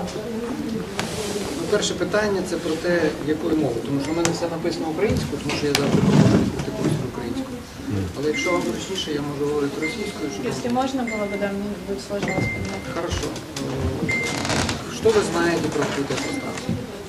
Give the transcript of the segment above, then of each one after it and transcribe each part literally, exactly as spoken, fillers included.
Ну, перше питання – це про те, якою мовою. Тому що в мене все написано українською, тому що я завжди можу відкрити курс українською. Але якщо вам зручніше, я можу говорити російською. Щоб... Если можно было бы, да, мне будет сложно воспринимать. Хорошо. Что вы знаете про открытое пространство?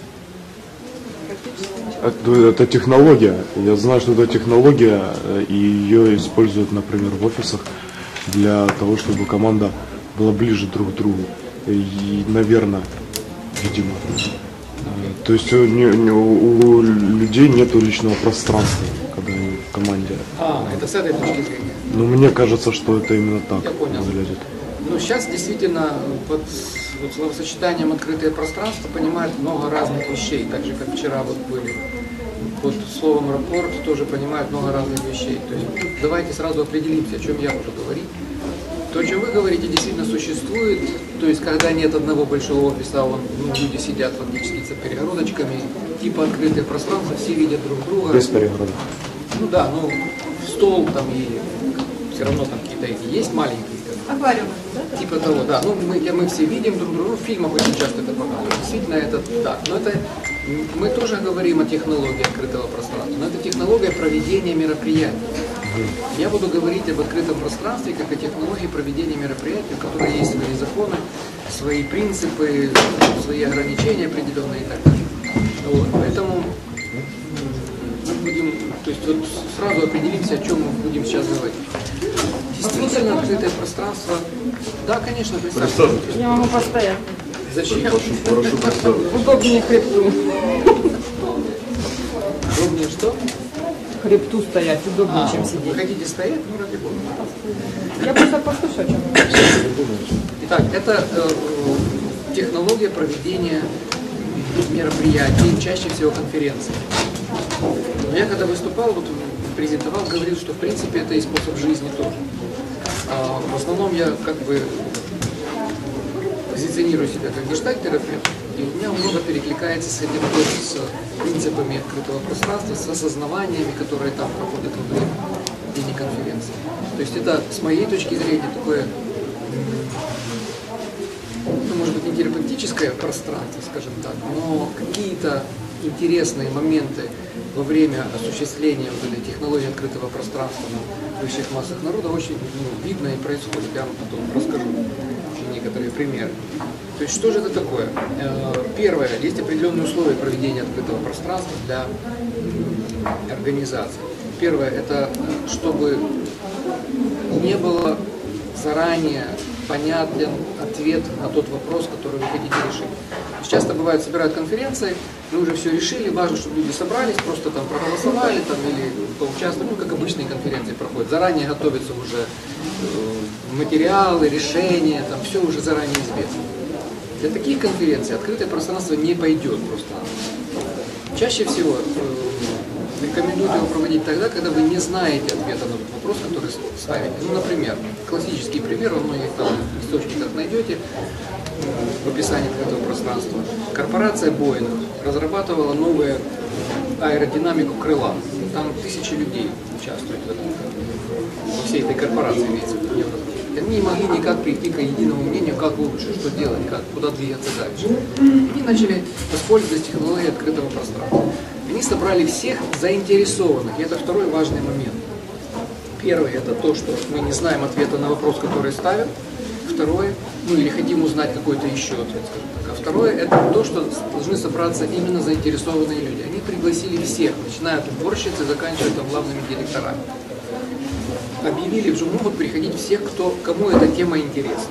Это, это технология. Я знаю, что это технология, и ее используют, например, в офисах для того, чтобы команда была ближе друг к другу. И, наверное, видимо. То есть у, не, у людей нет личного пространства, когда они в команде. А, это с этой точки зрения? Ну, мне кажется, что это именно так Я понял. выглядит. Ну, сейчас действительно под вот, словосочетанием «открытое пространство» понимают много разных вещей, так же, как вчера вот были. Под словом «рапорт» тоже понимают много разных вещей. То есть давайте сразу определимся, о чем я буду говорить. То, о чем вы говорите, действительно существует. То есть, когда нет одного большого офиса, он, ну, люди сидят фактически за перегородочками, типа открытое пространство, все видят друг друга. Без перегородок. Ну да, ну стол там и все равно там какие-то эти есть маленькие. Аквариум, да? Типа того, да. Ну, мы, мы все видим друг друга, ну, в фильмах очень часто это показывают. Действительно, это так. Но это мы тоже говорим о технологии открытого пространства, но это технология проведения мероприятий. Я буду говорить об открытом пространстве как о технологии проведения мероприятий, у которой есть свои законы, свои принципы, свои ограничения определенные и так далее. Вот. Поэтому мы будем, то есть вот сразу определимся, о чем мы будем сейчас говорить. Действительно, открытое пространство. Да, конечно, присаживайтесь. Я могу постоять. Зачем? Удобнее хребту. Удобнее что? Хребту стоять удобнее, А, чем вы сидеть. хотите стоять? Ну, ради бога. Я просто послушаю, о чем вы говорите. Итак, это э, технология проведения мероприятий, чаще всего конференций. Но я когда выступал, вот, презентовал, говорил, что в принципе это и способ жизни тоже. А, в основном я как бы позиционирую себя как гештальт-терапевт, и у меня много перекликается с этим, с принципами открытого пространства, с осознаваниями, которые там проходят во время день конференции. То есть это, с моей точки зрения, такое, ну, может быть, не терапевтическое пространство, скажем так, но какие-то интересные моменты во время осуществления вот этой технологии открытого пространства на высших массах народа очень, ну, видно и происходит. Я вам потом расскажу некоторые примеры. То есть что же это такое? Первое, есть определенные условия проведения открытого пространства для организации. Первое, это чтобы не было заранее понятен ответ на тот вопрос, который вы хотите решить. Часто бывает, собирают конференции, мы уже все решили, важно, чтобы люди собрались, просто там проголосовали там, или поучаствовали, ну, как обычные конференции проходят. Заранее готовятся уже э, материалы, решения, там все уже заранее известно. Для таких конференций открытое пространство не пойдет просто. Чаще всего э, рекомендую его проводить тогда, когда вы не знаете ответа на тот вопрос, который ставите. Ну, например, классический пример, вы многих там источниках найдете в описании этого пространства. Корпорация Boeing разрабатывала новую аэродинамику крыла. Там тысячи людей участвуют в этом, во всей этой корпорации, имеется в виду. Они не могли никак прийти к единому мнению, как лучше, что делать, как, куда двигаться дальше. Они начали использовать технологии открытого пространства. Они собрали всех заинтересованных, и это второй важный момент. Первый – это то, что мы не знаем ответа на вопрос, который ставят. Второе, ну или хотим узнать какой-то еще ответ, скажем так. А второе, это то, что должны собраться именно заинтересованные люди. Они пригласили всех, начиная от уборщицы, заканчивая там главными директорами. Объявили, что могут приходить всех, кто, кому эта тема интересна.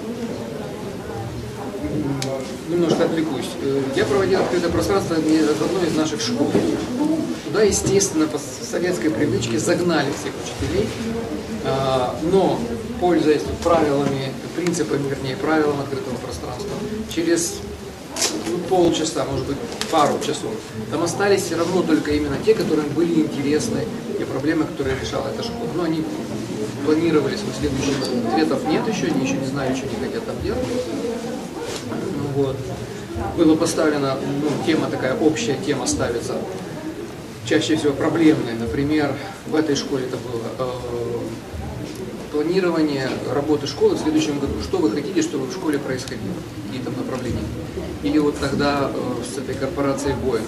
Немножко отвлекусь. Я проводил открытое пространство в одной из наших школ. Туда, естественно, по советской привычке загнали всех учителей, но, пользуясь правилами, принципами, вернее, правилами открытого пространства, через ну, полчаса, может быть, пару часов, там остались все равно только именно те, которым были интересны те проблемы, которые решала эта школа. Но они планировали свой следующий год. Ответов нет еще, они еще не знали, что они хотят там делать. Ну, вот. Была поставлена, ну, тема такая, общая тема ставится, чаще всего проблемная. Например, в этой школе это было э, планирование работы школы в следующем году. Что вы хотите, чтобы в школе происходило? Какие там направления? Или вот тогда с этой корпорацией Boeing.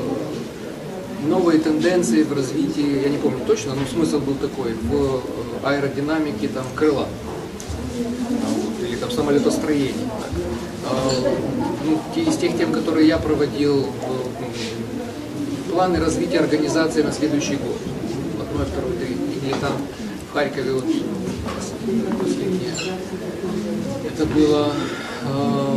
Новые тенденции в развитии, я не помню точно, но смысл был такой, в аэродинамике там, крыла. Или там самолетостроение. Ну, из тех тем, которые я проводил, планы развития организации на следующий год. Одной, второй, третий. Или там в Харькове вот последнее. Это было э,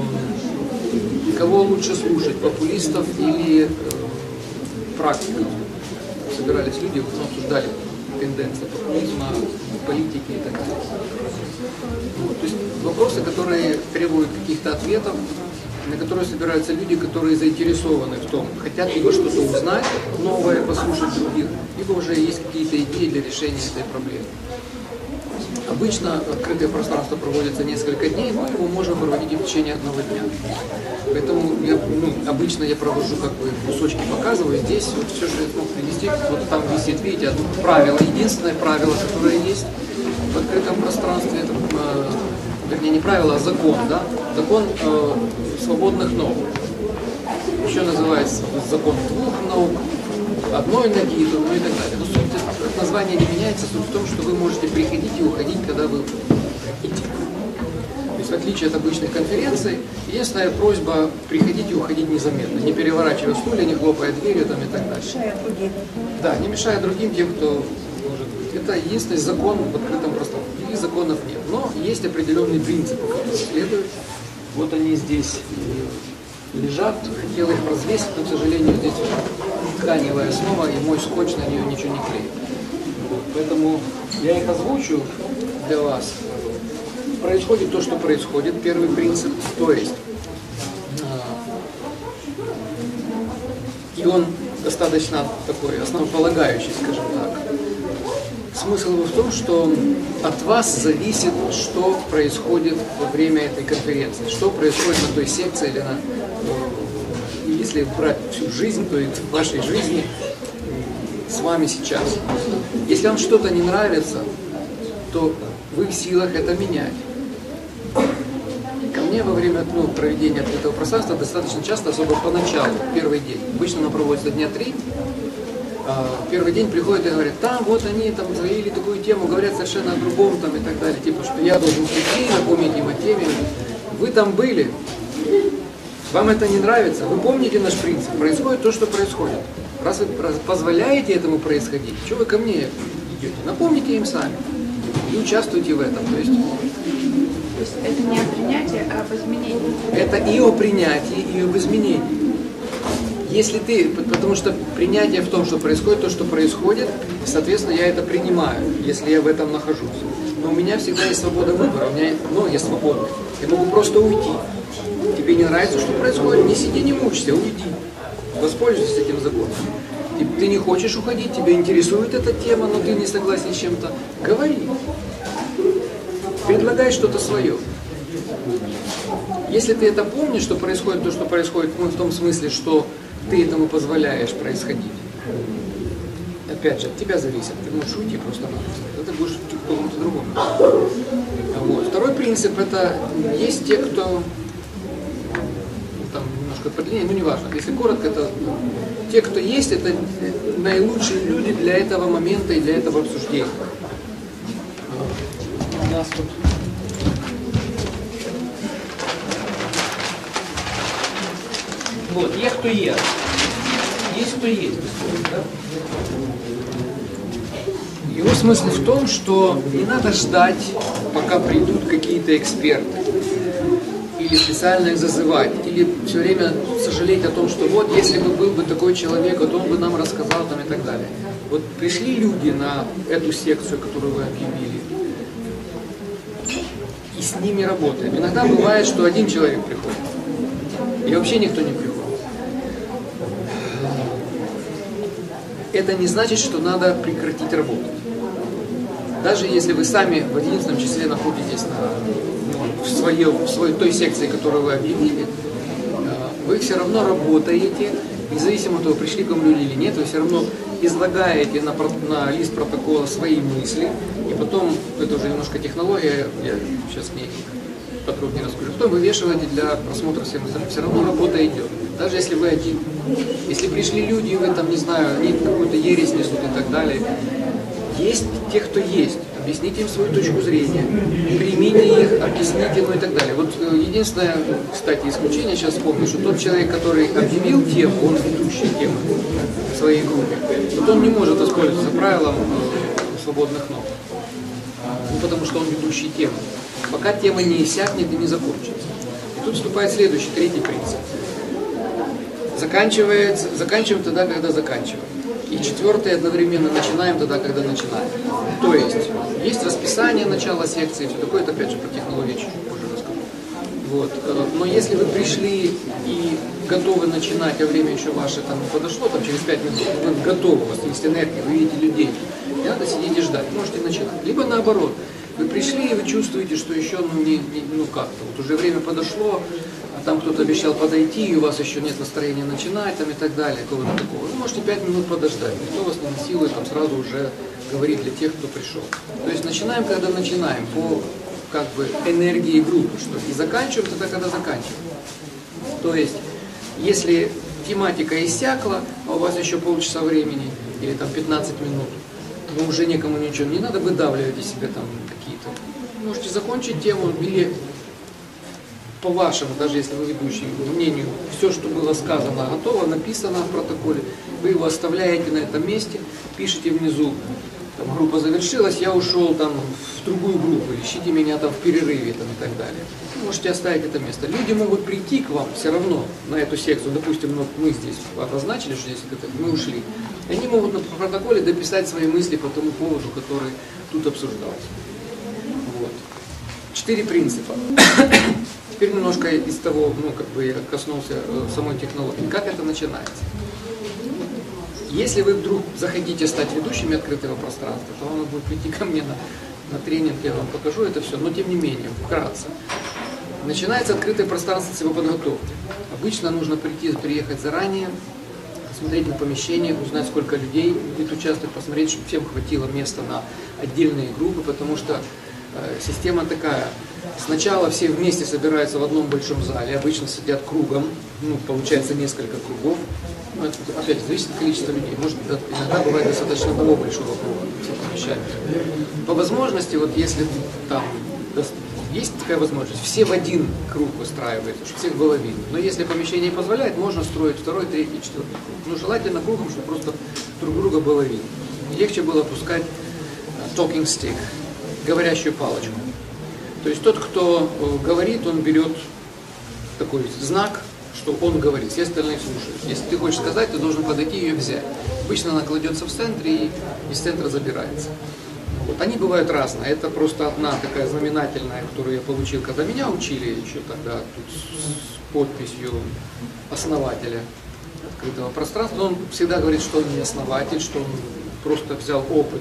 кого лучше слушать, популистов или э, практиков. Собирались люди, ну, обсуждали тенденции популизма, политики и так далее. Вот, то есть вопросы, которые требуют каких-то ответов, на которые собираются люди, которые заинтересованы в том, хотят либо что-то узнать новое, послушать других, либо уже есть какие-то идеи для решения этой проблемы. Обычно открытое пространство проводится несколько дней, но его можно проводить и в течение одного дня. Поэтому я, ну, обычно я провожу, как бы, кусочки показываю. Здесь вот все, что я смог привести, вот там висит, видите, одно правило, единственное правило, которое есть в открытом пространстве, это, э, вернее, не правило, а закон, да? Закон э, свободных наук. Еще называется закон двух наук, одной ноги, ну и так далее. Но суть, название не меняется, суть в том, что вы можете приходить и уходить, когда вы хотите. То есть в отличие от обычных конференций, единственная просьба приходить и уходить незаметно, не переворачивая стулья, не хлопая дверью там, и так далее. Не мешая другим. Да, не мешая другим, тем, кто может быть. Это единственный закон в открытом пространстве. Других законов нет. Но есть определенные принципы, которые следуют. Вот они здесь лежат. Хотел их развесить, но, к сожалению, здесь тканевая основа, и мой скотч на нее ничего не клеит. Поэтому я их озвучу для вас. Происходит то, что происходит. Первый принцип, то есть, и он достаточно такой основополагающий, скажем так. Смысл его в том, что от вас зависит, что происходит во время этой конференции, что происходит на той секции или на, если брать всю жизнь, то и в вашей жизни с вами сейчас. Если вам что-то не нравится, то вы в силах это менять. Ко мне во время, ну, проведения открытого пространства достаточно часто, особо поначалу, первый день, обычно оно проводится дня три, первый день приходят и говорят, там вот они там завели такую тему, говорят совершенно о другом там и так далее, типа, что я должен прийти, напомнить им о теме. Вы там были, вам это не нравится, вы помните наш принцип, происходит то, что происходит. Раз вы позволяете этому происходить, что вы ко мне идете? Напомните им сами и участвуйте в этом. То есть, То есть это не о принятии, а об изменении. это и о принятии, и об изменении. Если ты, потому что принятие в том, что происходит то, что происходит, соответственно, я это принимаю, если я в этом нахожусь. Но у меня всегда есть свобода выбора, у меня ноги свободны. Я могу просто уйти. Тебе не нравится, что происходит? Не сиди, не мучься, уйди. Воспользуйся этим законом. Ты, ты не хочешь уходить, тебя интересует эта тема, но ты не согласен с чем-то. Говори. Предлагай что-то свое. Если ты это помнишь, что происходит то, что происходит, ну, в том смысле, что ты этому позволяешь происходить, опять же, от тебя зависит. Ты можешь уйти просто-напросто. Это будешь к какому-то другому. Вот. Второй принцип – это есть те, кто, ну, там немножко подлиннее, но не важно. Если коротко, это те, кто есть, это наилучшие люди для этого момента и для этого обсуждения. У нас тут вот, есть кто есть. Есть кто есть. Да? Его смысл в том, что не надо ждать, пока придут какие-то эксперты. Или специально их зазывать. Или все время сожалеть о том, что вот, если бы был бы такой человек, вот он бы нам рассказал там и так далее. Вот пришли люди на эту секцию, которую вы объявили, и с ними работаем. Иногда бывает, что один человек приходит. Или вообще никто не приходит. Это не значит, что надо прекратить работать. Даже если вы сами в одиннадцатом числе находитесь на, ну, в, своей, в своей той секции, которую вы объявили, вы все равно работаете, независимо от того, пришли к вам люди или нет, вы все равно излагаете на, на лист протокола свои мысли, и потом, это уже немножко технология, я сейчас к ней подробнее расскажу, потом вывешиваете для просмотра всем остальным, все равно работа идет. Даже если вы один. Если пришли люди, и вы там, не знаю, они какую-то ересь несут и так далее, есть те, кто есть. Объясните им свою точку зрения, примите их, объясните, ну и так далее. Вот единственное, кстати, исключение, сейчас вспомню, что тот человек, который объявил тему, он ведущий темы в своей группе, вот он не может воспользоваться правилом свободных ног, ну, потому что он ведущий темы, пока тема не иссякнет и не закончится. И тут вступает следующий, третий принцип. Заканчивается, заканчиваем тогда, когда заканчиваем. И четвертое, одновременно начинаем тогда, когда начинаем. То есть, есть расписание начала секции, все такое, это опять же про технологии чуть-чуть позже расскажу. Вот. Но если вы пришли и готовы начинать, а время еще ваше там не подошло, там через пять минут, вы готовы, у вас есть энергия, вы видите людей, не надо сидеть и ждать, можете начинать. Либо наоборот, вы пришли и вы чувствуете, что еще, ну, не, не, ну как-то, вот уже время подошло, там кто-то обещал подойти, и у вас еще нет настроения начинать, там и так далее, какого-то такого. Вы можете пять минут подождать, никто вас не насилует, там сразу уже говорит для тех, кто пришел. То есть начинаем, когда начинаем, по как бы энергии группы, что и заканчиваем тогда, когда заканчиваем. То есть, если тематика иссякла, а у вас еще полчаса времени, или там пятнадцать минут, но уже никому ничего, не надо выдавливать из себя там какие-то. Можете закончить тему, или по вашему, даже если вы ведущий, мнению, все, что было сказано, готово, написано в протоколе, вы его оставляете на этом месте, пишите внизу, там, группа завершилась, я ушел там в другую группу, ищите меня там в перерыве там, и так далее. Можете оставить это место. Люди могут прийти к вам все равно на эту секцию, допустим, ну, мы здесь обозначили, что здесь это, мы ушли. И они могут на протоколе дописать свои мысли по тому поводу, который тут обсуждался. Вот. Четыре принципа. Теперь немножко из того, ну, как бы я коснулся самой технологии. Как это начинается? Если вы вдруг захотите стать ведущими открытого пространства, то вам надо будет прийти ко мне на, на тренинг, я вам покажу это все, но тем не менее, вкратце. Начинается открытое пространство с его подготовки. Обычно нужно прийти, приехать заранее, посмотреть на помещение, узнать, сколько людей будет участвовать, посмотреть, чтобы всем хватило места на отдельные группы, потому что э, система такая. Сначала все вместе собираются в одном большом зале, обычно сидят кругом, ну, получается несколько кругов. Ну, это, опять зависит от количества людей. Может, иногда бывает достаточно одного большого круга, все помещаются. По возможности, вот если там есть такая возможность, все в один круг выстраиваются, чтобы всех было видно. Но если помещение позволяет, можно строить второй, третий, четвертый круг. Ну, желательно кругом, чтобы просто друг друга было видно. И легче было пускать talking stick, говорящую палочку. То есть тот, кто говорит, он берет такой знак, что он говорит, все остальные слушают. Если ты хочешь сказать, ты должен подойти и ее взять. Обычно она кладется в центре и из центра забирается. Вот. Они бывают разные. Это просто одна такая знаменательная, которую я получил, когда меня учили еще тогда, тут с подписью основателя открытого пространства. Он всегда говорит, что он не основатель, что он просто взял опыт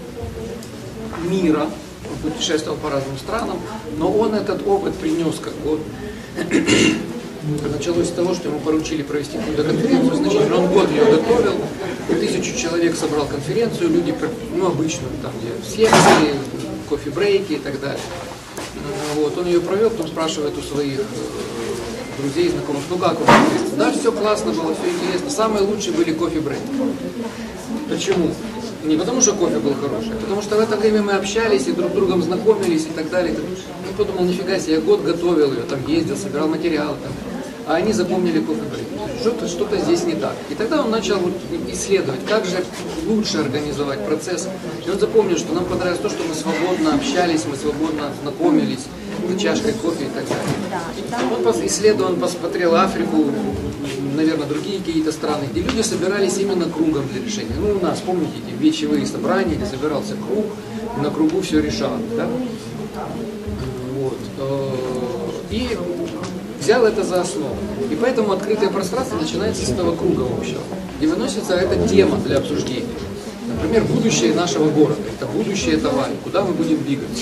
мира, он путешествовал по разным странам, но он этот опыт принес как вот. Началось с того, что ему поручили провести какую-то конференцию, значительно, он год ее готовил, тысячу человек собрал конференцию, люди, ну, обычную, там, где секции, кофе-брейки и так далее. Вот, он ее провел, потом спрашивает у своих друзей, знакомых, ну как, да, все классно было, все интересно, самые лучшие были кофе-брейки. Почему? Не потому, что кофе был хороший, а потому что в это время мы общались и друг с другом знакомились и так далее. Я подумал, нифига себе, я год готовил ее, там ездил, собирал материалы, там, а они запомнили кофе-брейк. Что-то, что-то здесь не так. И тогда он начал вот исследовать, как же лучше организовать процесс. И он запомнил, что нам понравилось то, что мы свободно общались, мы свободно знакомились за чашкой кофе и так далее. Он исследовал, он посмотрел Африку, наверное, другие какие-то страны, где люди собирались именно кругом для решения. Ну, у нас, помните, эти вечевые собрания, где собирался круг, и на кругу все решалось, да? Вот. И взял это за основу. И поэтому открытое пространство начинается с этого круга общего. И выносится эта тема для обсуждения. Например, будущее нашего города. Это будущее товара. Куда мы будем двигаться?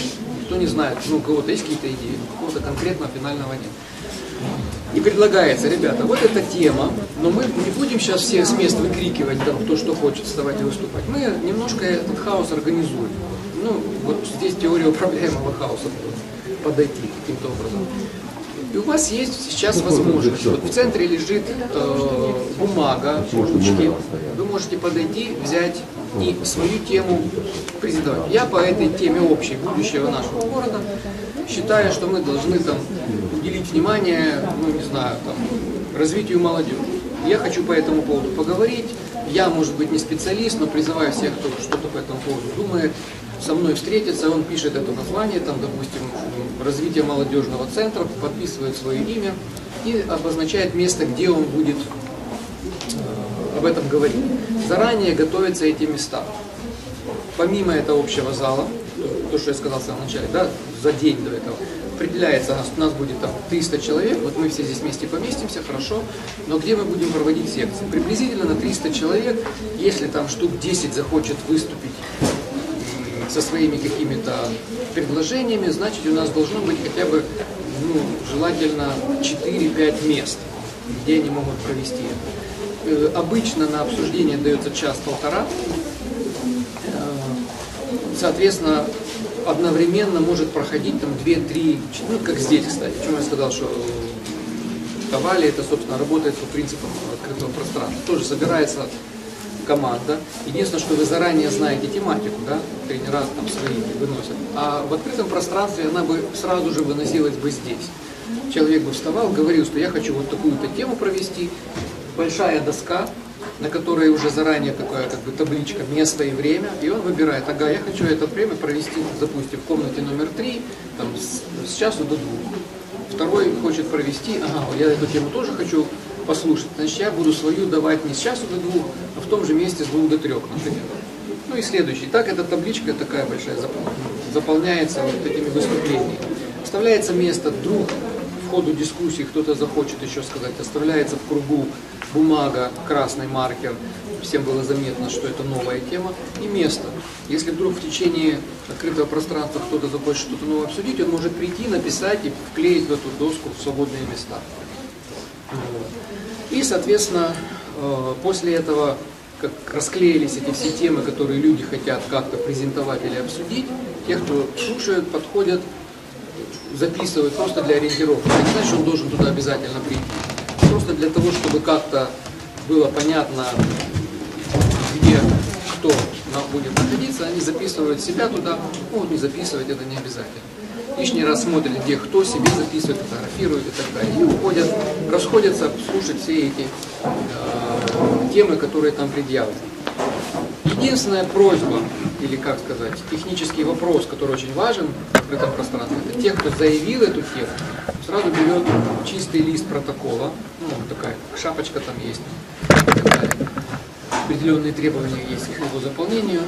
никто не знает, ну, у кого-то есть какие-то идеи, какого-то конкретного финального нет. И предлагается, ребята, вот эта тема, но мы не будем сейчас все с мест выкрикивать, там, кто что хочет, вставать и выступать. Мы немножко этот хаос организуем. Ну, вот здесь теория управляемого хаоса подойти каким-то образом. И у вас есть сейчас возможность. Вот в центре лежит э, бумага, ручки. Вы можете подойти, взять и свою тему презентовать. Я по этой теме общей будущего нашего города считаю, что мы должны там уделить внимание, ну не знаю, там, развитию молодежи. Я хочу по этому поводу поговорить. Я, может быть, не специалист, но призываю всех, кто что-то по этому поводу думает, со мной встретиться. Он пишет это название, там, допустим, развитие молодежного центра, подписывает свое имя и обозначает место, где он будет э, об этом говорить. Заранее готовятся эти места. Помимо этого общего зала, то, что я сказал в самом начале, да, за день до этого, определяется, у нас, у нас будет там триста человек, вот мы все здесь вместе поместимся, хорошо, но где мы будем проводить секции? Приблизительно на триста человек, если там штук десять захочет выступить со своими какими-то предложениями, значит у нас должно быть хотя бы, ну, желательно четыре-пять мест, где они могут провести это. Обычно на обсуждение дается час-полтора, соответственно, одновременно может проходить там две-три, ну как здесь, кстати, почему я сказал, что Ковали это, собственно, работает по принципам открытого пространства. Тоже собирается команда. Единственное, что вы заранее знаете тематику, да, тренера там свои выносят. А в открытом пространстве она бы сразу же выносилась бы здесь. Человек бы вставал, говорил, что я хочу вот такую-то тему провести. Большая доска, на которой уже заранее такая как бы табличка, место и время, и он выбирает, ага, я хочу это время провести, допустим, в комнате номер три, там, с, с часу до двух. Второй хочет провести, ага, я эту тему тоже хочу послушать, значит, я буду свою давать не с часу до двух, а в том же месте с двух до трех, например. Ну и следующий. Так эта табличка такая большая заполняется вот этими выступлениями. Оставляется место, вдруг в ходу дискуссии кто-то захочет еще сказать, оставляется в кругу бумага, красный маркер, всем было заметно, что это новая тема, и место. Если вдруг в течение открытого пространства кто-то захочет что-то новое обсудить, он может прийти, написать и вклеить в эту доску в свободные места. И, соответственно, после этого, как расклеились эти все темы, которые люди хотят как-то презентовать или обсудить, те, кто слушают, подходят, записывают просто для ориентировки. Это не значит, что он должен туда обязательно прийти. Просто для того, чтобы как-то было понятно, где кто будет находиться, они записывают себя туда, могут не записывать, это не обязательно. Лишний раз смотрят, где кто себе записывает, фотографирует и так далее. И уходят, расходятся слушать все эти э, темы, которые там предъявлены. Единственная просьба, или как сказать, технический вопрос, который очень важен в открытом пространстве, это те, кто заявил эту тему, сразу берет чистый лист протокола, ну, такая шапочка там есть, и так далее. Определенные требования есть к его заполнению.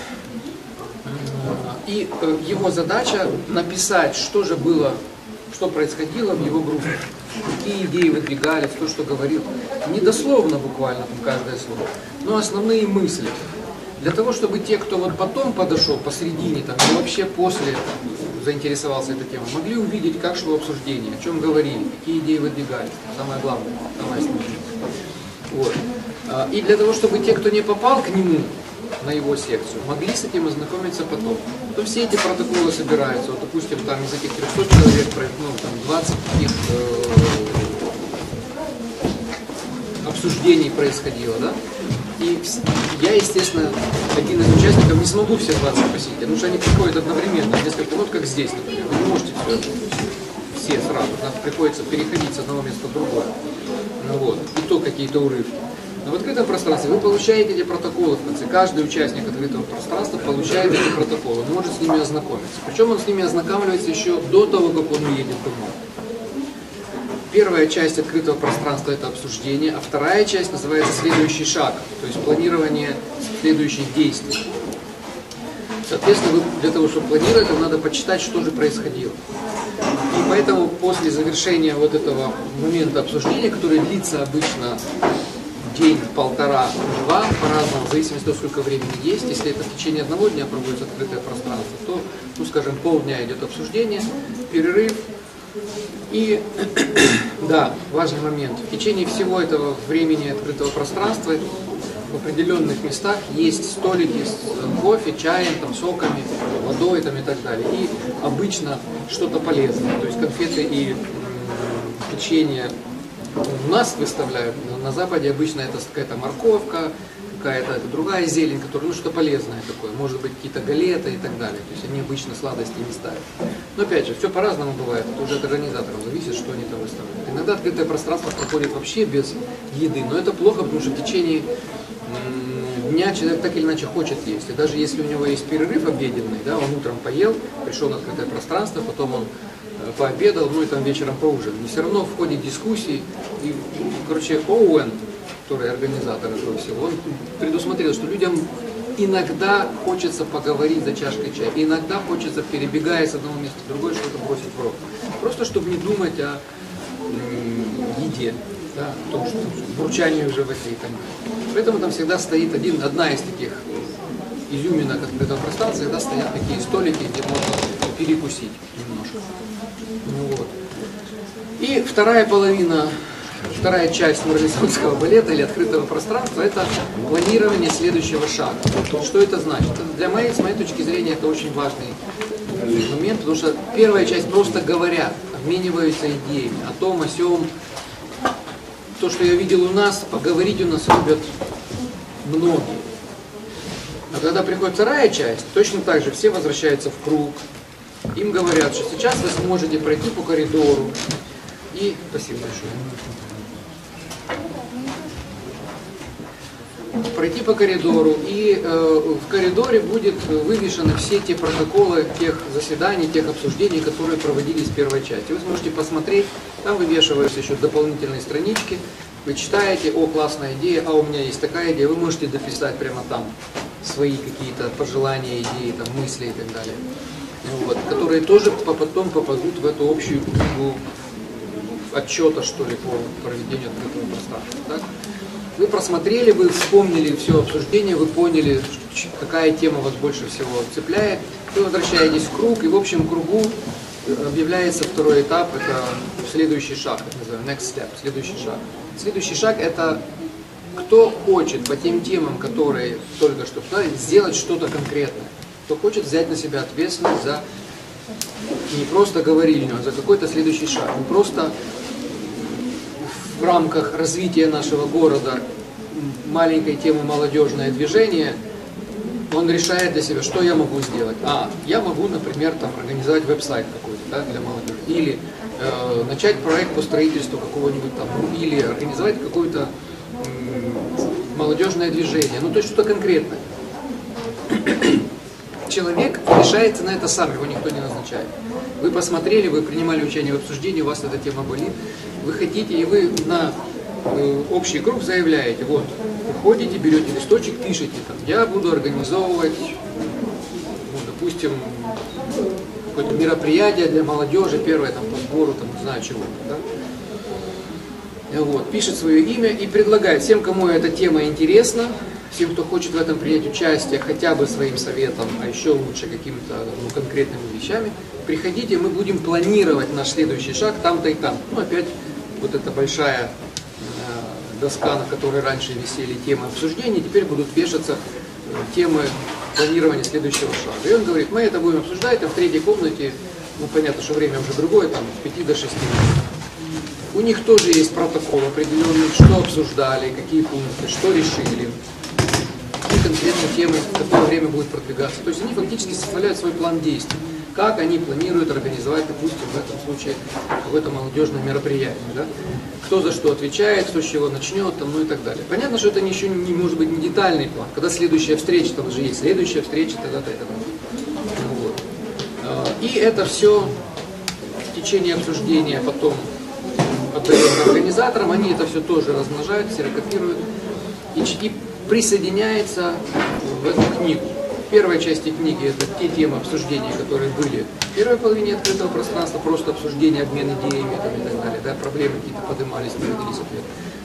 И его задача написать, что же было, что происходило в его группе, какие идеи выдвигались, то, что говорил. Не дословно буквально там каждое слово, но основные мысли. Для того, чтобы те, кто вот потом подошел, посередине, там, и вообще после заинтересовался этой темой, могли увидеть, как шло обсуждение, о чем говорили, какие идеи выдвигались. Самое главное, самое основное. Вот. И для того, чтобы те, кто не попал к нему, на его секцию, могли с этим ознакомиться потом. То все эти протоколы собираются, вот, допустим, там из этих трёхсот человек, ну, там двадцать таких э, обсуждений происходило, да? И я, естественно, один из участников не смогу все двадцать посетить, потому что они приходят одновременно, несколько, вот как здесь, например, вы не можете все, все сразу, нам приходится переходить с одного места в другое, ну, вот, и то какие-то урывки. Но в открытом пространстве вы получаете эти протоколы в конце. Каждый участник открытого пространства получает эти протоколы, может с ними ознакомиться. Причем он с ними ознакомливается еще до того, как он уедет домой. Первая часть открытого пространства – это обсуждение, а вторая часть называется следующий шаг, то есть планирование следующих действий. Соответственно, вы, для того, чтобы планировать, вам надо почитать, что же происходило. И поэтому после завершения вот этого момента обсуждения, который длится обычно день, полтора, два, по-разному, в зависимости от того, сколько времени есть. Если это в течение одного дня проводится открытое пространство, то, ну скажем, полдня идет обсуждение, перерыв. И, да, важный момент, в течение всего этого времени открытого пространства в определенных местах есть столики с кофе, чаем, там, соками, водой там, и так далее. И обычно что-то полезное, то есть конфеты и печенье у нас выставляют, на Западе обычно это какая-то морковка, какая-то это другая зелень, которая, ну, что полезное такое, может быть, какие-то галеты и так далее. То есть они обычно сладости не ставят. Но опять же, все по-разному бывает, это уже от организаторов зависит, что они там выставляют. Иногда открытое пространство проходит вообще без еды, но это плохо, потому что в течение дня человек так или иначе хочет есть. И даже если у него есть перерыв обеденный, да, он утром поел, пришел на открытое пространство, потом он пообедал, ну и там вечером поужинал. Но все равно в ходе дискуссий, и, короче, Оуэн, который организатор этого всего, он предусмотрел, что людям иногда хочется поговорить за чашкой чая, иногда хочется, перебегая с одного места в другое, что-то бросить в рот. Просто чтобы не думать о м, еде, да, о том, что бурчании в животе и так далее. Поэтому там всегда стоит один, одна из таких изюминок открытого пространства, всегда стоят такие столики, где можно перекусить немножко. Ну, вот. И вторая половина, вторая часть морализационного балета или открытого пространства — это планирование следующего шага. Что это значит? Для моей, с моей точки зрения, это очень важный момент, потому что первая часть просто говорят, обмениваются идеями о том, о сём. То, что я видел у нас, поговорить у нас любят многие. А когда приходит вторая часть, точно так же все возвращаются в круг. Им говорят, что сейчас вы сможете пройти по коридору. И спасибо большое. Пройти по коридору, и э, в коридоре будет вывешены все те протоколы тех заседаний, тех обсуждений, которые проводились в первой части. Вы сможете посмотреть, там вывешиваются еще дополнительные странички, вы читаете, о, классная идея, а у меня есть такая идея, вы можете дописать прямо там свои какие-то пожелания, идеи, там, мысли и так далее, вот, которые тоже потом попадут в эту общую книгу отчета, что ли, по проведению открытого пространства. Так? Вы просмотрели, вы вспомнили все обсуждение, вы поняли, какая тема вас больше всего цепляет, вы возвращаетесь в круг, и в общем кругу объявляется второй этап, это следующий шаг, так называемый next step, следующий шаг. Следующий шаг — это кто хочет по тем темам, которые только что сказали, сделать что-то конкретное, кто хочет взять на себя ответственность за не просто говорильню, а за какой-то следующий шаг, не просто в рамках развития нашего города маленькой темы молодежное движение, он решает для себя, что я могу сделать. А, я могу, например, там, организовать веб-сайт какой-то, да, для молодежи, или э, начать проект по строительству какого-нибудь там, или организовать какое-то э, молодежное движение, ну то есть что-то конкретное. Человек решается на это сам, его никто не назначает. Вы посмотрели, вы принимали участие в обсуждении, у вас эта тема болит, вы хотите, и вы на э, общий круг заявляете, вот, выходите, берете листочек, пишите, там, я буду организовывать, ну, допустим, какое-то мероприятие для молодежи, первое там, по сбору, там, не знаю чего, да? Вот, пишет свое имя и предлагает всем, кому эта тема интересна, всем, кто хочет в этом принять участие, хотя бы своим советом, а еще лучше какими-то, ну, конкретными вещами, приходите, мы будем планировать наш следующий шаг там-то и там. Ну, опять вот эта большая э, доска, на которой раньше висели темы обсуждений, теперь будут вешаться э, темы планирования следующего шага. И он говорит, мы это будем обсуждать, а в третьей комнате, ну, понятно, что время уже другое, там, с пяти до шести минут. У них тоже есть протокол определенный, что обсуждали, какие пункты, что решили, какие конкретные темы, в какое время будет продвигаться. То есть они фактически составляют свой план действий. Как они планируют организовать, допустим, в этом случае какое-то молодежное мероприятие. Да? Кто за что отвечает, кто с чего начнет, там, ну и так далее. Понятно, что это еще не может быть не детальный план. Когда следующая встреча, там же есть следующая встреча, тогда-то, тогда-то. Вот. И это все в течение обсуждения потом отдается организаторам, они это все тоже размножают, ксерокопируют и, и присоединяется в эту книгу. В первой части книги это те темы обсуждения, которые были в первой половине открытого пространства, просто обсуждение, обмен идеями там, и так далее, да, проблемы какие-то поднимались, приводились ответы.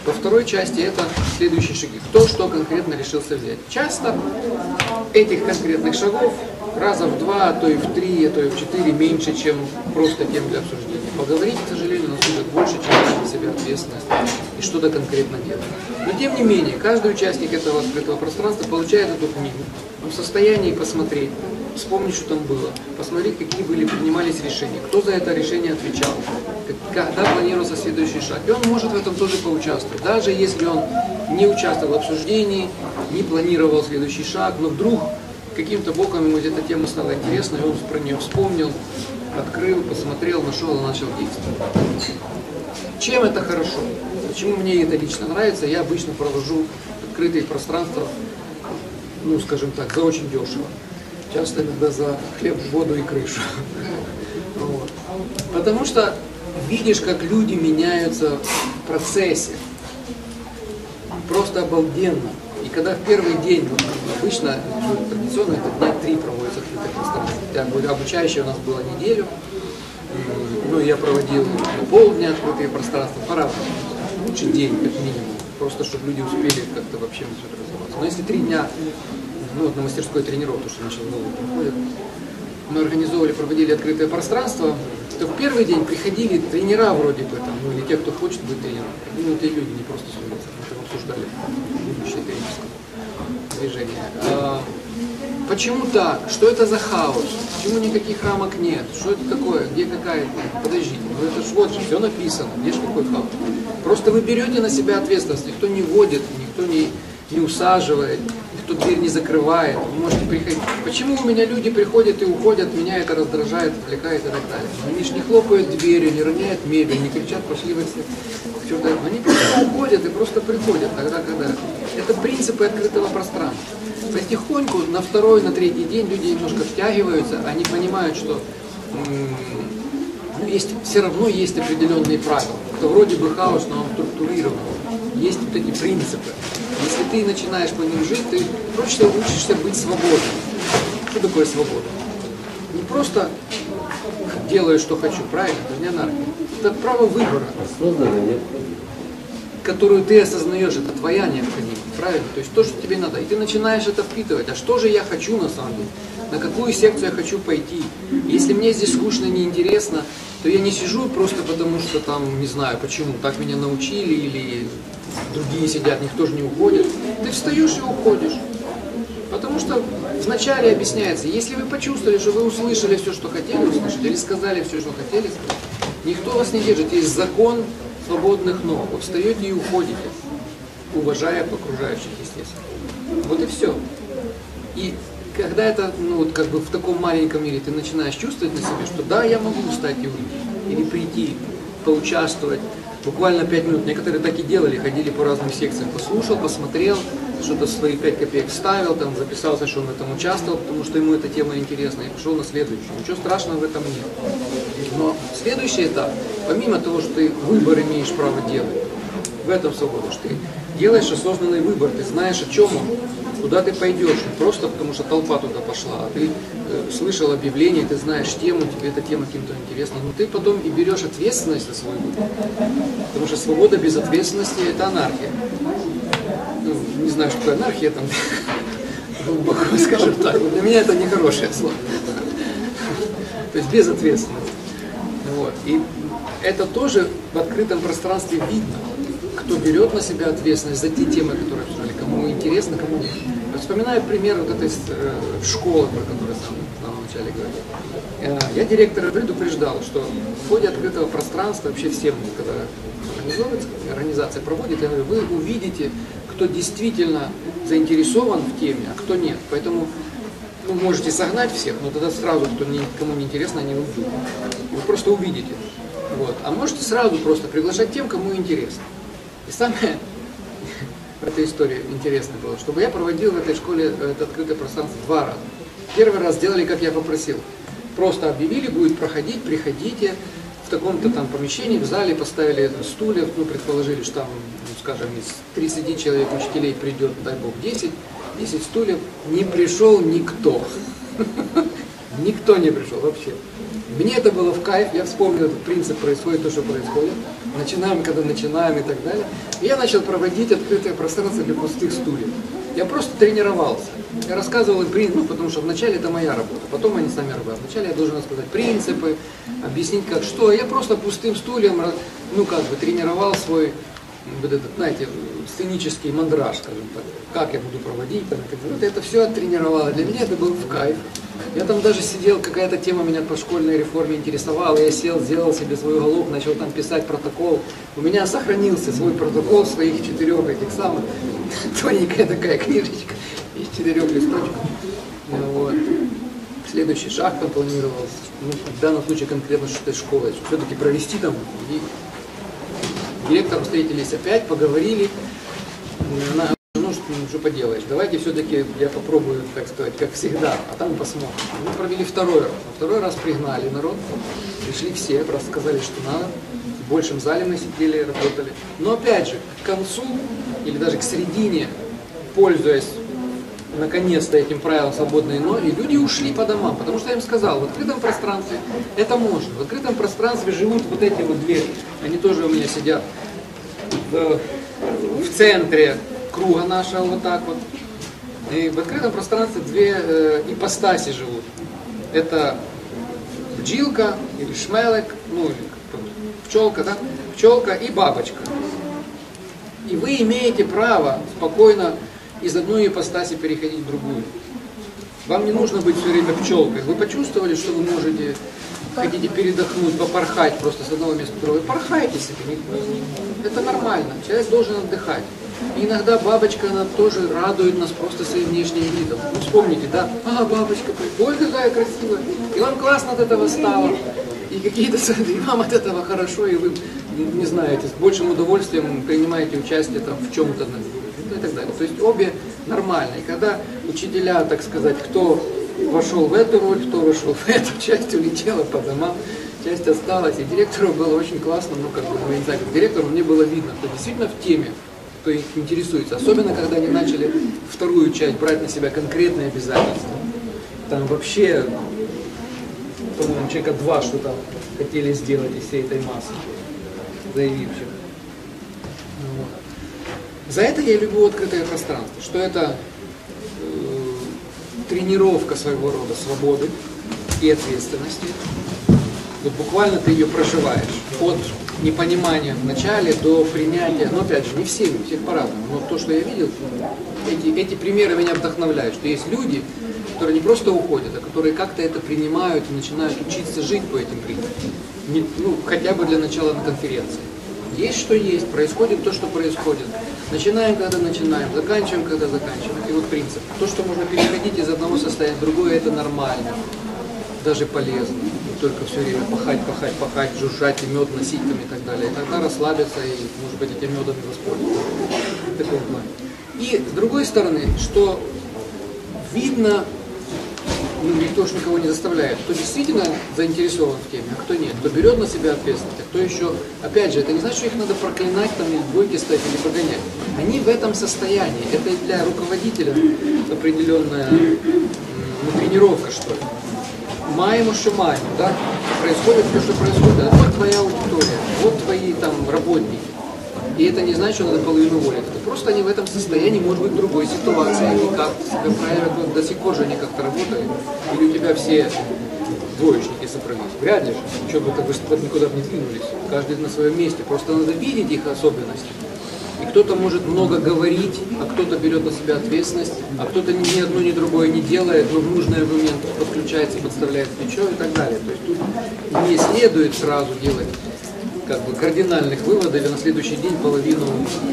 Во второй части это следующие шаги. Кто что конкретно решился взять. Часто этих конкретных шагов раза в два, а то и в три, а то и в четыре меньше, чем просто тем для обсуждения. Поговорить, к сожалению, нас уже больше, чем взять на себя ответственность и что-то конкретно делать. Но тем не менее, каждый участник этого открытого пространства получает эту книгу. Он в состоянии посмотреть, вспомнить, что там было, посмотреть, какие были, принимались решения, кто за это решение отвечал, когда планировался следующий шаг. И он может в этом тоже поучаствовать. Даже если он не участвовал в обсуждении, не планировал следующий шаг, но вдруг каким-то боком ему эта тема стала интересна, и он про нее вспомнил, открыл, посмотрел, нашел и начал действовать. Чем это хорошо? Почему мне это лично нравится? Я обычно провожу открытые пространства, ну, скажем так, за очень дешево. Часто иногда за хлеб, воду и крышу. Вот. Потому что видишь, как люди меняются в процессе. Просто обалденно. И когда в первый день, вот, обычно, традиционно, это дня три проводится открытое пространство. Обучающее у нас было неделю. Ну, я проводил на полдня открытые пространства, по-разному. Лучше день, как минимум. Просто, чтобы люди успели как-то вообще все это разобраться. Но если три дня, ну, вот на мастерской тренировку, что начал новый проходит, мы организовывали, проводили открытое пространство, то в первый день приходили тренера вроде бы, там, ну, или те, кто хочет быть тренером. Ну, это люди, не просто студенты. Мы там обсуждали будущее тренерское движение. А, почему так? Что это за хаос? Почему никаких рамок нет? Что это такое? Где какая? Подождите, ну это ж вот же, все написано. Где же какой хаос? Просто вы берете на себя ответственность. Никто не вводит, никто не, не усаживает, никто дверь не закрывает. Вы можете приходить. Почему у меня люди приходят и уходят, меня это раздражает, отвлекает и так далее? Они же не хлопают дверью, не роняют мебель, не кричат, пошли вы все. Они просто уходят и просто приходят тогда, когда. Это принципы открытого пространства. Потихоньку на второй, на третий день люди немножко втягиваются, они понимают, что ну, есть, все равно есть определенные правила. Это вроде бы хаос, но он структурирован. Есть вот эти принципы. Если ты начинаешь по ним жить, ты просто учишься быть свободным. Что такое свобода? Не просто делаю, что хочу, правильно? Это не анархия. Это право выбора, которую ты осознаешь, это твоя необходимость, правильно? То есть то, что тебе надо. И ты начинаешь это впитывать. А что же я хочу на самом деле? На какую секцию я хочу пойти? Если мне здесь скучно, неинтересно, то я не сижу просто потому, что там, не знаю почему, так меня научили, или другие сидят, никто же не уходит. Ты встаешь и уходишь. Потому что вначале объясняется, если вы почувствовали, что вы услышали все, что хотели услышать, или сказали все, что хотели сказать, никто вас не держит. Есть закон свободных ног. Вы встаете и уходите, уважая окружающих, естественно. Вот и все. И когда это, ну вот как бы в таком маленьком мире ты начинаешь чувствовать на себе, что да, я могу встать и уйти, или прийти, поучаствовать, буквально пять минут. Некоторые так и делали, ходили по разным секциям, послушал, посмотрел, что-то свои пять копеек вставил, там записался, что он в этом участвовал, потому что ему эта тема интересна, и пошел на следующую. Ничего страшного в этом нет. Но следующий этап, помимо того, что ты выбор имеешь право делать, в этом свобода, что ты делаешь осознанный выбор, ты знаешь, о чем он, куда ты пойдешь, не просто потому что толпа туда пошла, а ты э, слышал объявление, ты знаешь тему, тебе эта тема каким-то интересна, но ты потом и берешь ответственность за свой выбор. Потому что свобода без ответственности – это анархия. Ну, не знаю, что такое анархия, там, глубоко скажем так, для меня это нехорошее слово. То есть без ответственности. Вот. И это тоже в открытом пространстве видно, кто берет на себя ответственность за те темы, которые обсуждали, кому интересно, кому нет. Я вспоминаю пример вот этой э, школы, про которую я в самом начале говорил. Э, я директора предупреждал, что в ходе открытого пространства, вообще всем, когда организовывается, организация проводит, я говорю, вы увидите, кто действительно заинтересован в теме, а кто нет. Поэтому ну, можете согнать всех, но тогда сразу, кто не, кому не интересно, они уйдут. Вы просто увидите. Вот. А можете сразу просто приглашать тем, кому интересно. И самое в этой истории интересное было, чтобы я проводил в этой школе это открытое пространство два раза. Первый раз сделали, как я попросил. Просто объявили, будет проходить, приходите. В таком-то там помещении, в зале поставили стулья, ну, предположили, что там, ну, скажем, из тридцати человек учителей придет, дай бог, десять, десять стульев. Не пришел никто. Никто не пришел вообще. Мне это было в кайф, я вспомнил этот принцип, происходит то, что происходит. Начинаем, когда начинаем и так далее. И я начал проводить открытое пространство для пустых стульев. Я просто тренировался. Я рассказывал им принципы, ну, потому что вначале это моя работа, потом они сами работают. Вначале я должен рассказать принципы, объяснить как что. Я просто пустым стульем, ну как бы тренировал свой, вот этот, знаете, сценический мандраж, скажем так. Как я буду проводить, там, вот это все оттренировало. Для меня это был в кайф. Я там даже сидел, какая-то тема меня по школьной реформе интересовала, я сел, сделал себе свой уголок, начал там писать протокол. У меня сохранился свой протокол своих четырех этих самых, тоненькая такая книжечка из четырех листочков. Вот. Следующий шаг там планировался, ну, в данном случае конкретно что это школа, все-таки провести там. И директором встретились опять, поговорили. Она, ну, что, ну, что поделаешь, давайте все-таки я попробую, так сказать, как всегда, а там посмотрим. Мы провели второй раз. На второй раз пригнали народ, пришли все, просто сказали, что надо. В большем зале мы сидели, работали. Но опять же, к концу, или даже к середине, пользуясь наконец-то этим правилом свободной ноги, люди ушли по домам, потому что я им сказал, в открытом пространстве это можно. В открытом пространстве живут вот эти вот две, они тоже у меня сидят в, в центре круга нашего, вот так вот. И в открытом пространстве две э, ипостаси живут. Это бджилка или шмелек, ну или пчелка, да? Пчелка и бабочка. И вы имеете право спокойно из одной ипостаси переходить в другую. Вам не нужно быть все время пчелкой. Вы почувствовали, что вы можете, хотите передохнуть, попорхать просто с одного места в другое. Порхайте себе. Это нормально. Человек должен отдыхать. И иногда бабочка, она тоже радует нас просто своим внешним видом. Ну, вспомните, да? А, бабочка, ой, какая красивая. И вам классно от этого стало. И какие-то, и вам от этого хорошо, и вы, не знаете, с большим удовольствием принимаете участие там, в чем-то. И так далее. То есть обе нормальные. Когда учителя, так сказать, кто вошел в эту роль, кто вошел в эту, часть улетела по домам, часть осталась. И директору было очень классно, ну как бы, ну, я не знаю, как директору мне было видно, кто действительно в теме, кто их интересуется. Особенно, когда они начали вторую часть брать на себя конкретные обязательства. Там вообще, по-моему, человека два что-то хотели сделать из всей этой массы заявивших. Вот. За это я люблю открытое пространство, что это э, тренировка своего рода свободы и ответственности. Вот буквально ты ее проживаешь от непонимания в начале до принятия, но опять же не все, у всех по-разному, но то, что я видел, эти, эти примеры меня вдохновляют, что есть люди, которые не просто уходят, а которые как-то это принимают и начинают учиться жить по этим принципам, не, ну, хотя бы для начала на конференции. Есть что есть, происходит то, что происходит. Начинаем, когда начинаем, заканчиваем, когда заканчиваем. И вот принцип. То, что можно переходить из одного состояния в другое, это нормально. Даже полезно. Не только все время пахать, пахать, пахать, жужжать и мед носить там и так далее. И тогда расслабиться и, может быть, этим медом и воспользоваться. В таком плане. И с другой стороны, что видно, ну, никто же никого не заставляет, кто действительно заинтересован в теме, а кто нет, кто берет на себя ответственность, а кто еще, опять же, это не значит, что их надо проклинать там, или двойки ставить, или погонять. Они в этом состоянии, это и для руководителя определенная ну, тренировка, что ли. Маем, что маем, да, происходит то, что происходит, а вот твоя аудитория, вот твои там работники. И это не значит, что надо половину уволить. Это просто они в этом состоянии, может быть, в другой ситуации. Они как-то себя проявят, до сих пор же они как-то работали. Или у тебя все двоечники собрались. Вряд ли же. Что бы так быстро никуда бы не двинулись. Каждый на своем месте. Просто надо видеть их особенности. И кто-то может много говорить, а кто-то берет на себя ответственность, а кто-то ни одно, ни другое не делает, но в нужный момент подключается, подставляет плечо и так далее. То есть тут не следует сразу делать как бы кардинальных выводов и на следующий день половину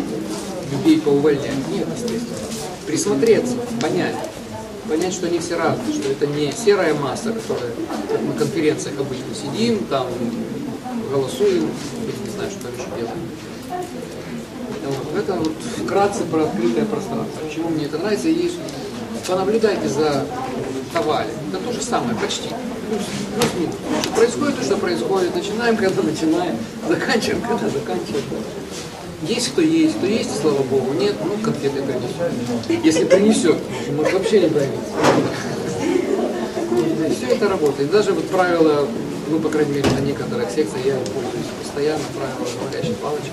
людей поувольнять. Нет, естественно. Присмотреться, понять. Понять, что они все разные, что это не серая масса, которая, как на конференциях обычно сидим, там голосуем, не знаю, что там еще делаем. Вот. Это вот вкратце про открытое пространство. Почему мне это нравится? И понаблюдайте за Хавали. Это то же самое, почти. Плюс-минус. Происходит то, что происходит. Начинаем, когда начинаем. Заканчиваем, когда заканчиваем. Есть кто есть, кто есть, слава Богу. Нет, ну конфеты принесет. Если принесет, может вообще не боится. Все это работает. Даже вот правило ну, по крайней мере, на некоторых секциях я им пользуюсь постоянно, правило говорящей палочки.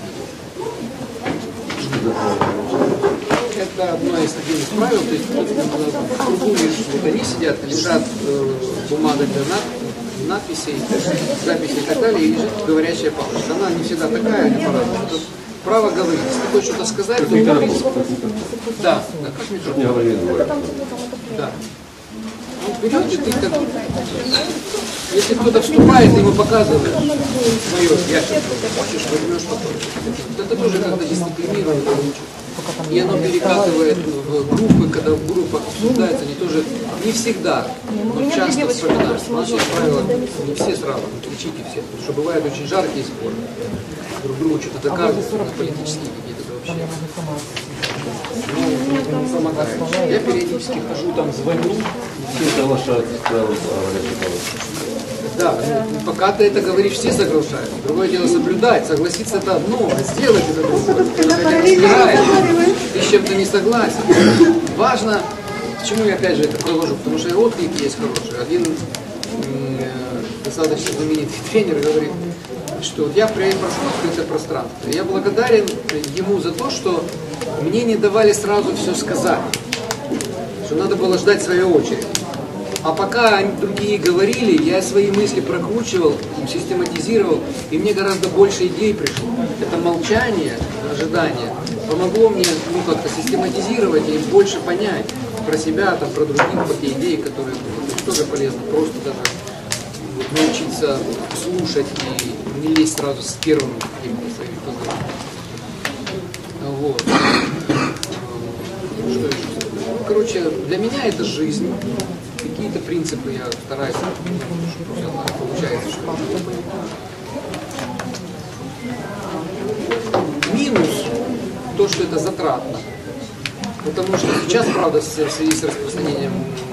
Это одно из таких правил, то есть в кругу, вот они сидят, лежат э, бумага для над, надписей, записей и так далее, и лежит говорящая палочка. Она не всегда такая, не по-разному. Право говорить. Если ты хочешь что-то сказать, то говори. Да, да, как метро. Не говори, да. Он берет, и ты как... Если кто-то вступает, ты ему показываешь свое, я сейчас хочешь, возьмешь потом. Это тоже как-то дисциплинирует, и оно перекатывает в группы, когда в группах обсуждается, они тоже не всегда, но часто вспоминают. У нас есть правило, не все сразу, не кричите все, потому что бывают очень жаркие споры. Друг другу что-то доказывают, на политические какие-то вообще. Ну, помогает. Я периодически хожу, там звоню. Все соглашаются с правилом. Да, пока ты это говоришь, все соглашаются. Другое дело соблюдать, согласиться это одно, а сделать это другое. Ты с чем-то не согласен. Важно, почему я опять же это провожу, потому что и отклики есть хорошие. Один э, достаточно знаменитый тренер говорит, что вот я прошу открытое пространство. Я благодарен ему за то, что мне не давали сразу все сказать, что надо было ждать своей очереди. А пока другие говорили, я свои мысли прокручивал, систематизировал, и мне гораздо больше идей пришло. Это молчание, ожидание помогло мне ну, как-то систематизировать и больше понять про себя, там, про других, про те идеи, которые были. Тоже полезно, просто даже научиться слушать и не лезть сразу с первыми какими-то своими познаниями. Вот. Что еще? Короче, для меня это жизнь. Какие-то принципы я стараюсь, ну, получается, что минус то, что это затратно. Потому что сейчас, правда, в связи с распространением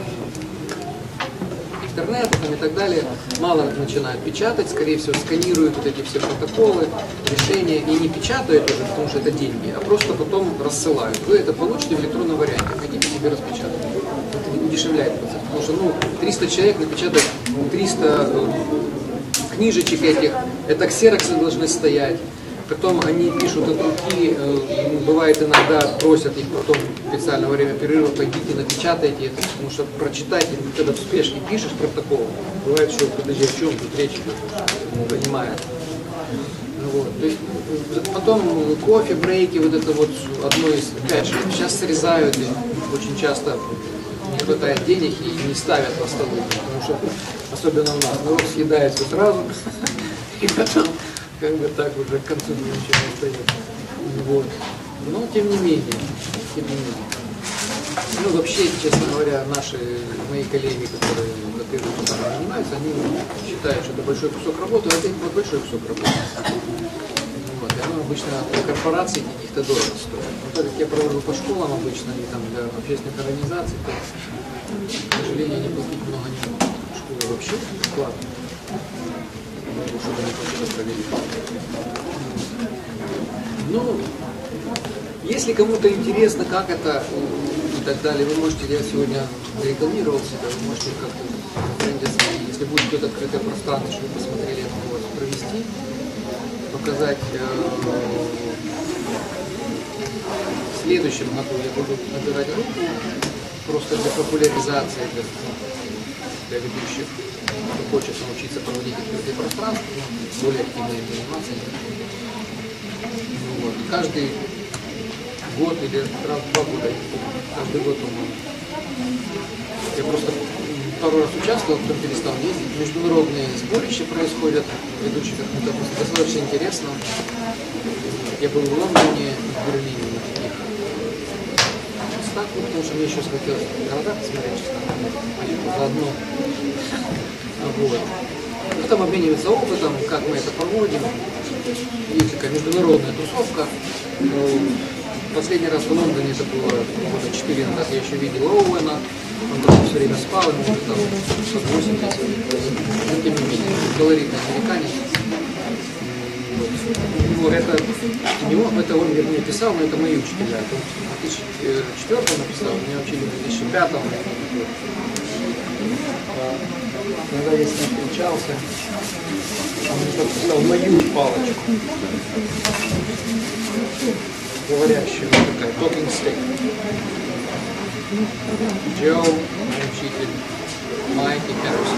интернета там, и так далее, мало начинают печатать, скорее всего, сканируют вот эти все протоколы, решения, и не печатают уже, потому что это деньги, а просто потом рассылают. Вы это получите в электронном варианте, хотите себе распечатать. Это удешевляет процесс, потому что ну, триста человек напечатать триста книжечек этих, это ксероксы должны стоять. Потом они пишут от руки, бывает иногда просят их потом в специальное время перерыва, пойдите, напечатайте это, потому что прочитать, когда в спешке пишешь протокол, бывает, что подожди, о чем тут речь идет, не понимает. Вот. То есть, потом кофе, брейки, вот это вот одно из, опять же, сейчас срезают, и очень часто не хватает денег и не ставят по столу, потому что, особенно у нас, народ съедает все сразу, и потом как бы так уже к концу ничего не остается. Вот. Но тем не менее, тем не менее. Ну вообще, честно говоря, наши, мои коллеги, которые котируют, занимаются, они считают, что это большой кусок работы, а это не большой кусок работы. Вот. И оно обычно для корпораций каких-то дорого стоит. Но так как я провожу по школам обычно, и там для общественных организаций, то, к сожалению, они платить много не могут. Школы вообще складно. Чтобы не хочется проверить. Ну, если кому-то интересно, как это и так далее, вы можете, я сегодня рекламировал себя, вы можете как-то, если будет какое-то открытое пространство, чтобы вы посмотрели это, у вас провести, показать. В следующем году я буду набирать группу просто для популяризации, для, для ведущих, кто хочет научиться проводить открытые пространства, более активно им заниматься. Вот. Каждый год или раз в два года, каждый год он. Я просто пару раз участвовал, потом перестал ездить. Международные сборища происходят, ведущих, это достаточно интересно. Я был в Лондоне, в Берлине на таких местах, потому что мне еще хотелось города посмотреть, честно, заодно. Вот. Ну, там обмениваться опытом, как мы это проводим. Есть такая международная тусовка. Последний раз в Лондоне это было года четыре назад, я еще видел Оуэна. Он там все время спал, ему уже там под восемьдесят. Но тем не менее, колоритный американец. Ну, это, него, это он, вернее, писал, но это мои учителя. Это в две тысячи четвёртом написал, меня учили в две тысячи пятом. Когда я с ним встречался, он мне подписал мою палочку, говорящую, такая, talking stick. Джо, мой учитель, Майки Харрисон.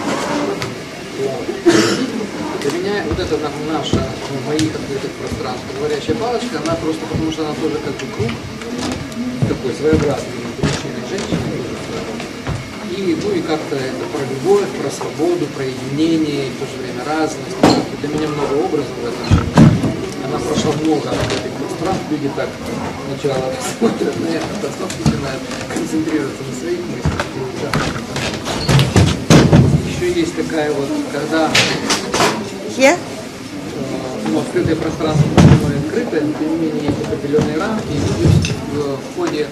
Для меня вот это наша, ну, моих открытых пространств, говорящая палочка, она просто потому, что она тоже как бы круг, такой своеобразный, мужчина и женщина. И, ну и как-то это про любовь, про свободу, про единение, и в то же время разность. Для меня много образов в этом. Она прошла много открытых пространств, люди так сначала смотрят на это, а потом начинают концентрироваться на своих мыслях. Еще есть такая вот, когда Я? ну, открытое пространство, оно открытое, но тем не менее есть определенные рамки, и люди в, в ходе,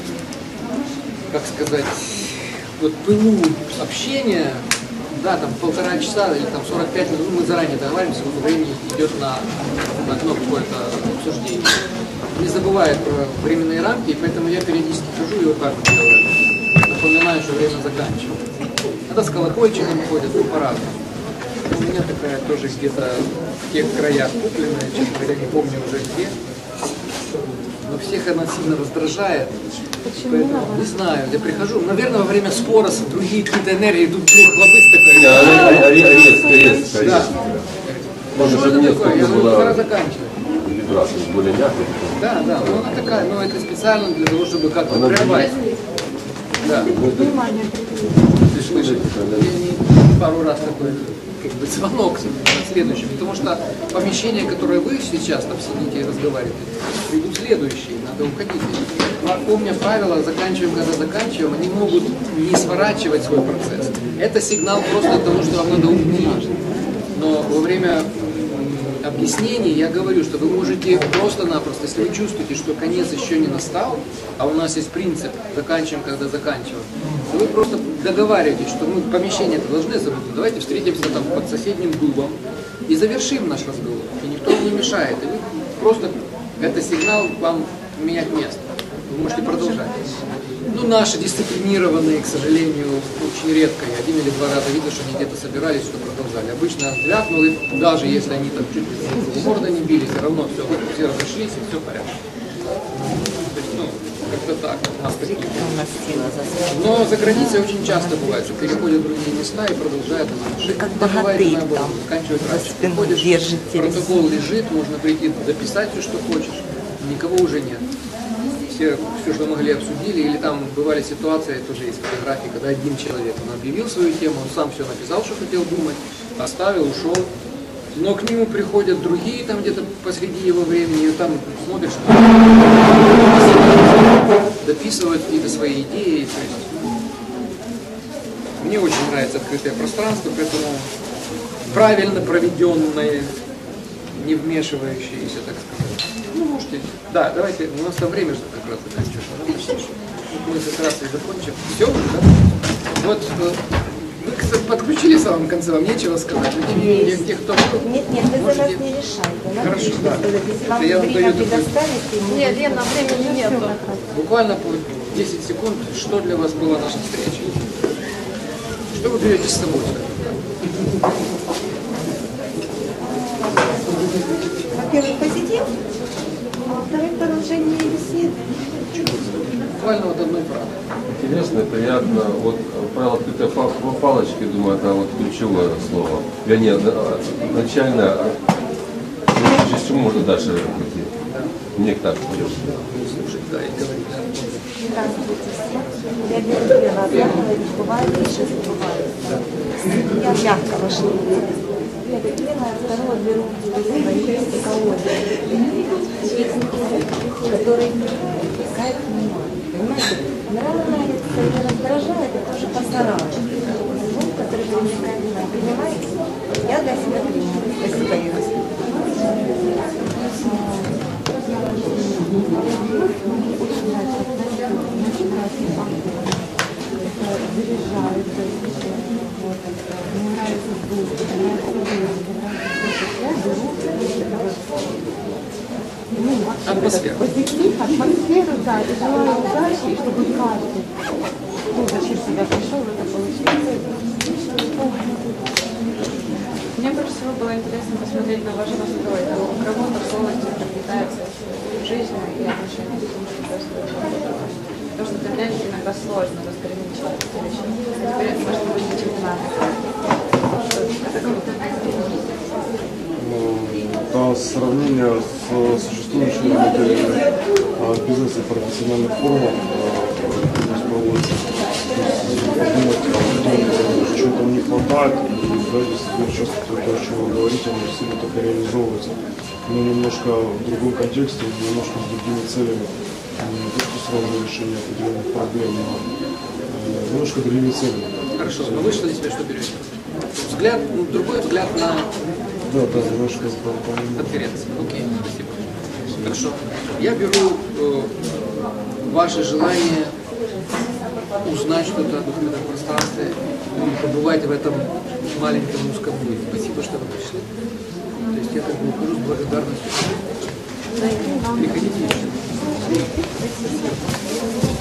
как сказать, вот пылу общения, да, там полтора часа или там сорок пять минут, мы заранее договариваемся, вот времени идет на, на одно какое-то обсуждение. Не забывает про временные рамки, и поэтому я периодически хожу и вот так вот делаю. Напоминаю, что время заканчивается. Это с колокольчиком ходят, ну, по-разному. У меня такая тоже где-то в тех краях купленная, честно говоря, не помню уже где. Но всех она сильно раздражает. Поэтому не знаю, я прихожу, наверное, во время спора с другие какие-то энергии, тут вдруг хлопысь такой. Резко, резко, Да. резко. Можно, Что чтобы это место такое? Я говорю, было пора заканчивать. вибрация более мягкая. Да, да, но она такая, но это специально для того, чтобы как-то Она прервать. Да. Слышите, я не пару раз такой как бы звонок следующий, потому что помещение, которое вы сейчас там сидите и разговариваете, придут следующие, надо уходить. Помня правила, заканчиваем, когда заканчиваем, они могут не сворачивать свой процесс. Это сигнал просто того, что вам надо уйти. Но во время объяснений я говорю, что вы можете просто-напросто, если вы чувствуете, что конец еще не настал, а у нас есть принцип «заканчиваем, когда заканчиваем», то вы просто договариваетесь, что мы помещение это должны забыть, давайте встретимся там под соседним дубом и завершим наш разговор, и никто вам не мешает, и вы просто, это сигнал вам менять место, вы можете продолжать. Ну, наши дисциплинированные, к сожалению, очень редко, и один или два раза видел, что они где-то собирались, что продолжали. Обычно взглянули, даже если они там чуть ли в морду не били, все равно все, все разошлись, и все в порядке. То есть, ну, как-то так. У нас такие. Но за границей очень часто бывает, что переходят в другие места и продолжают отношения. Как Да, бывает, богатырь наоборот, там заканчивать за раньше. спину Приходишь, держите. протокол лежит, можно прийти, записать все, что хочешь. Никого уже нет. Все, все, что могли, обсудили, или там бывали ситуации, тоже есть фотографии, когда один человек, он объявил свою тему, он сам все написал, что хотел думать, оставил, ушел, но к нему приходят другие там где-то посреди его времени, и там смотришь, дописывают какие-то свои идеи, то есть мне очень нравится открытое пространство, поэтому правильно проведенное, не вмешивающееся, так сказать. Ну, можете. Да, давайте, у нас там время же как раз заканчивается. Да, почти. Мы как раз и закончим. Все, да? Вот, вы, кстати, подключили в самом конце, вам нечего сказать. Но тем не менее, тех, кто... Нет, нет, вы за нас можете... не решаете. Нам Хорошо, лишь да. сказать, если вам Это я вам время даю такой- предоставить, и мы- Нет, Лена, времени нету. Буквально по десять секунд, что для вас была наша встреча? Что вы берете с собой? Во-первых, позитив, а во-вторых, продолжение беседы. Буквально вот одной фразой. Интересно, приятно. Вот правило открытой па- палочки, думаю, это вот ключевое слово. Вернее, на- начальное. а прежде всего можно дальше пойти. Мне так кажется. Слушать, да, и говорить. Да. Здравствуйте всем. Я Георгиева одна говорить, бывает, лишь бывает. Я мягко вошла. Я Георгиева второго беру свои психологии, который искает внимание. Понимаете, нравится или раздражает, это уже по-старому. Звук, который привлекает внимание. Понимаете? Я для себя принимаю. Спасибо, Юра. Атмосфера. Позитив, атмосферу, да, и желаю удачи, и чтобы каждый, ну, зачем сюда пришел, это получилось. всего было интересно посмотреть на ваш настрой. Там у кого-то полностью приобретается жизнь и отношения к этому происходит. Потому что для меня иногда сложно разграничивать эти вещи. А теперь это может быть ничего не надо. Это круто. Да, сравнение с существующими моделями а, бизнеса и профессиональных формах а, проводится. Подумать, а, чего там не хватает, и да, действительно часто то, о чем вы говорите, оно действительно только реализовывается. Но немножко в другом контексте, немножко с другими целями. Не то, что сразу решение определенных проблем, но а, немножко другими целями. Хорошо, но вы что для себя что берете? Взгляд, ну, другой взгляд на Да, да, немножко с балкона. конференции. Окей, спасибо. Хорошо. Я беру э, ваше желание узнать что-то о духовном пространстве и побывать в этом маленьком узком мире. Спасибо, что вы пришли. То есть я как бы ухожу с благодарностью. Приходите еще.